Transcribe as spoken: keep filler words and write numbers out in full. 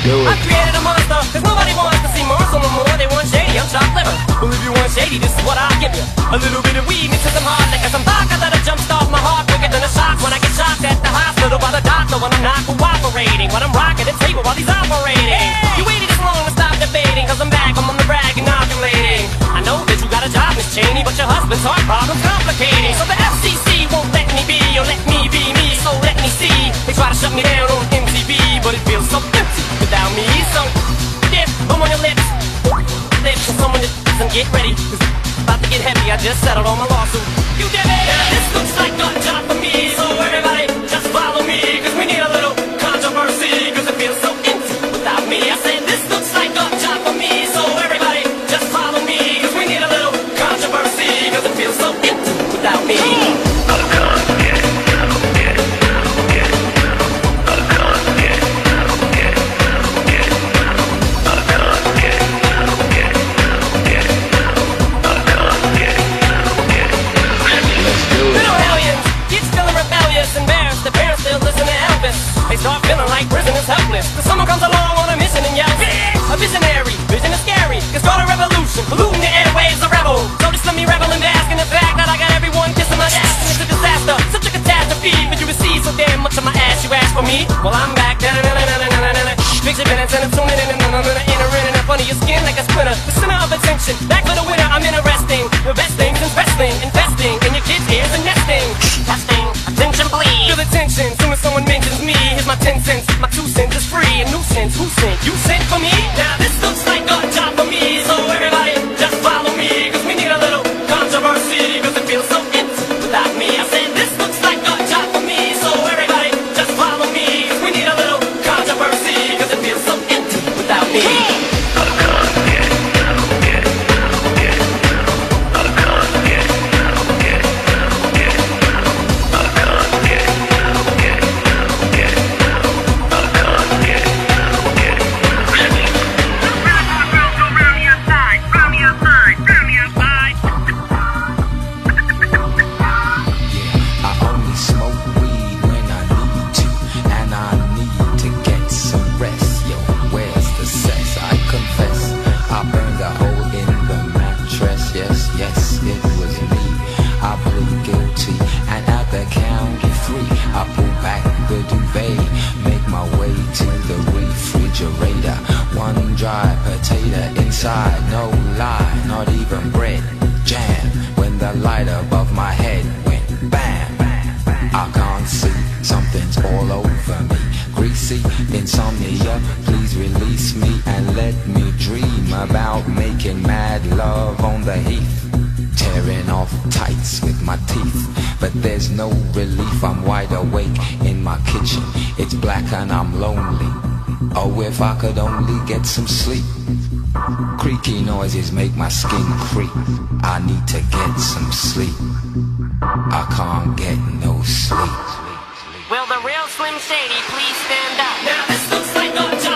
do it. I created a monster, cause nobody wants to see Marshall no more. They want shady, I'm chopped liver. Well, if you want shady, this is what I'll give you. A little bit of weed mixed with some hard liquor, some vodka that'll jumpstart my heart quicker than a shock when I get shocked at the hospital by the doctor when I'm not cooperating. When I'm rocking the table while he's operating. You waited this long to stop debating, cause I'm back, I'm on the rag inoculating. I know that you got a job, Miss Cheney, but your husband's heart problem's complicating. So the F C C won't let me be, or let me be me, so let me see. They try to shut me down on M T V, but it feels so empty without me. So if I'm on your lips, lips of someone that doesn't get ready, cause it's about to get heavy, I just settled on my lawsuit. You did it! Now this looks like a job for me, so everybody just follow me, cause we need a little controversy, cause it feels so empty without me. I said this looks like a job for me, so everybody just follow me, cause we need a little controversy, cause it feels so empty without me. They start feeling like prisoners helpless, cause someone comes along on a mission and yells, a visionary, vision is scary, can start a revolution, polluting the airwaves, a rebel. So just let me revel and bask in the fact that I got everyone kissing my ass, and it's a disaster, such a catastrophe, but you receive so damn much of my ass, you ask for me, well I'm back, fix your minutes and I'm tuning in, and I'm gonna enter in and up under your skin like a splinter, the center of attention, back for the winner, I'm interesting, the best things in wrestling, investing in your kids' ears and nesting, testing, attention please, feel the tension, soon as someone mentions me, here's my ten cents, my two cents is free, a nuisance, who sent, you sent for me, now this looks like a job for me, so everybody just follow me, cause we need a little controversy, cause it feels so empty without me. I said this looks like a job for me, so everybody just follow me, cause we need a little controversy, cause it feels so empty without me. Dry potato inside, no lie, not even bread. Jam when the light above my head went bam. I can't see, something's all over me. Greasy insomnia, please release me and let me dream about making mad love on the heath. Tearing off tights with my teeth, but there's no relief. I'm wide awake in my kitchen, it's black and I'm lonely. Oh, if I could only get some sleep. Creaky noises make my skin creep. I need to get some sleep. I can't get no sleep. Will the real Slim Shady please stand up? Now this looks like a job.